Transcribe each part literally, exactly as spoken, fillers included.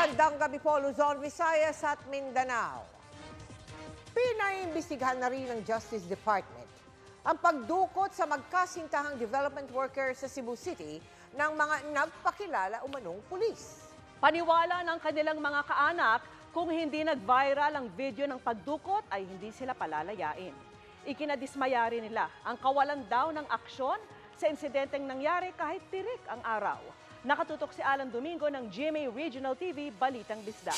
Magandang gabi po, Luzon, Visayas at Mindanao. Pinaimbestigahan na rin ng Justice Department ang pagdukot sa magkasintahang development worker sa Cebu City ng mga nagpakilala umanong pulis. Paniwala ng kanilang mga kaanak, kung hindi nag-viral ang video ng pagdukot ay hindi sila palalayain. Ikinadismaya rin nila ang kawalan daw ng aksyon sa insidenteng nangyari kahit tirik ang araw. Nakatutok si Alan Domingo ng G M A Regional T V, Balitang Bisdak.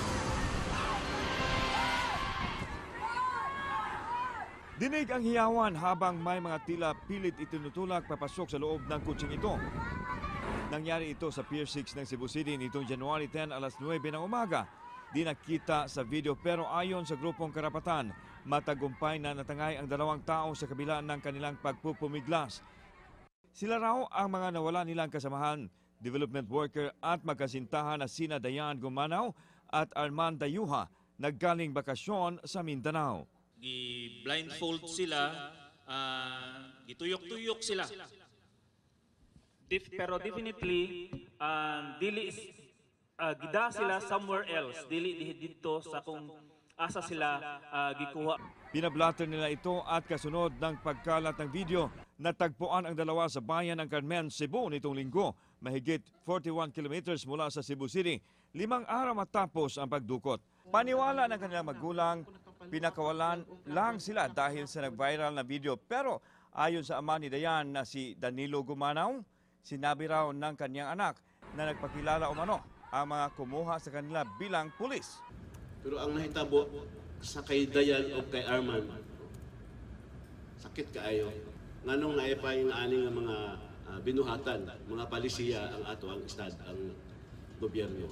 Dinig ang hiyawan habang may mga tila pilit itinutulak papasok sa loob ng kutsing ito. Nangyari ito sa Pier six ng Cebu City nitong January ten alas nuwebe ng umaga. Di nakita sa video pero ayon sa grupong karapatan, matagumpay na natangay ang dalawang tao sa kabila ng kanilang pagpupumiglas. Sila raw ang mga nawala nilang kasamahan, development worker at magkasintahan na sina Dayan Gumanaw at Arman Dayuha, naggaling bakasyon sa Mindanao. Gi-blindfold sila, uh, gituyok-tuyok sila. Dif pero definitely, uh, dili uh, gida sila somewhere else, dili dito sa kung asa sila uh, gikuha. Pinablatter nila ito at kasunod ng pagkalat ng video, natagpuan ang dalawa sa bayan ng Carmen, Cebu nitong linggo, mahigit forty-one kilometers mula sa Cebu City, limang araw matapos ang pagdukot. Paniwala ng kanilang magulang, pinakawalan lang sila dahil sa nag-viral na video. Pero ayon sa ama ni Dayan na si Danilo Gumanaw, sinabi raw ng kanyang anak na nagpakilala umano ang mga kumuha sa kanila bilang pulis. Pero ang nahitabo sa kay Dayan o kay Arman, sakit kaayo. Nganong naipay nga ani nga mga uh, binuhatan, mga palisiya ang ato ang estad, ang gobyerno.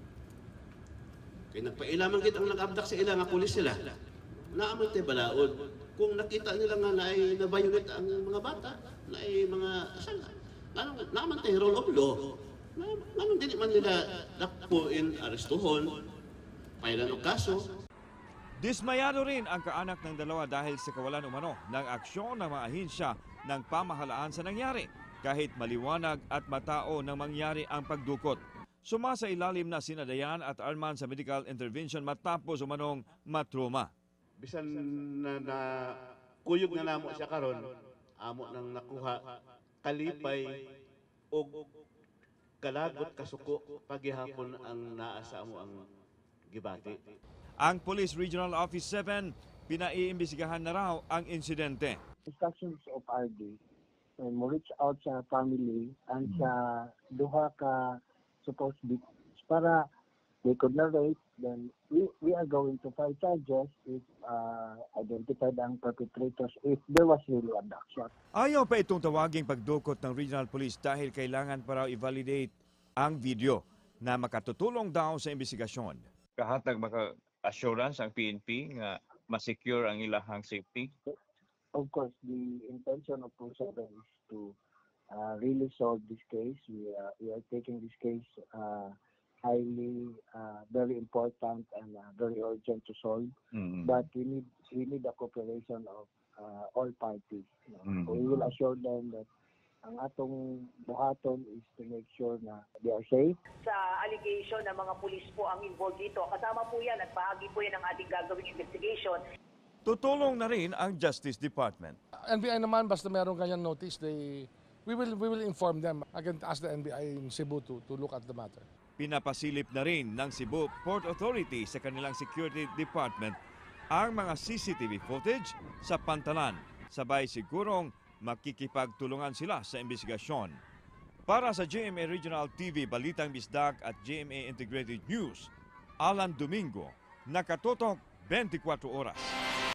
Kaya nagpailaman kita ang nag-abdak sa ila nga pulis sila. Naaman tayo balaod. Kung nakita nila nga na ay na-violate ang mga bata, na ay mga asala, naaman tayo rule of law. Naaman din man nila dakpuin, arestuhon, pailan o kaso. Dismayado rin ang kaanak ng dalawa dahil sa kawalan umano ng aksyon ng mga ahensya ng pamahalaan sa nangyari, kahit maliwanag at matao nang mangyari ang pagdukot. Sumasa ilalim na sina Dayan at Arman sa medical intervention matapos umanong matruma. Bisan na, na kuyog na namo siya karon, amo nang nakuha kalipay o kalagot kasuko paghihapon ang naa sa amo ang gibati. Ang Police Regional Office seven, pinaiimbestigahan na raw ang insidente. Instructions of R D, when mo reach out sa family and sa duha ka supposed victims para they could narrate, then we, we are going to file charges if uh, identified ang perpetrators if there was really abduction. Ayaw pa itong tawaging pagdukot ng Regional Police dahil kailangan pa raw i-validate ang video na makatutulong daw sa investigasyon. Kahatag maka assurance ang P N P nga ma-secure ang ilahang safety? Of course, the intention of Pro seven is to uh, really solve this case. We, uh, we are taking this case uh, highly, uh, very important and uh, very urgent to solve. Mm-hmm. But we need we need the cooperation of uh, all parties. You know? Mm-hmm. We will assure them that ang atong buhaton is to make sure na they are safe. Sa allegation na mga pulis po ang involved dito, kasama po yan at bahagi po yan ng ating gagawing investigation. Tutulong na rin ang Justice Department. N B I naman, basta meron kanyang notice, they, we will we will inform them. I can ask the N B I in Cebu to, to look at the matter. Pinapasilip na rin ng Cebu Port Authority sa kanilang security department ang mga C C T V footage sa pantalan. Sabay sigurong makikipagtulungan sila sa investigasyon. Para sa G M A Regional T V, Balitang Bisdak at G M A Integrated News, Alan Domingo, nakatutok twenty-four oras.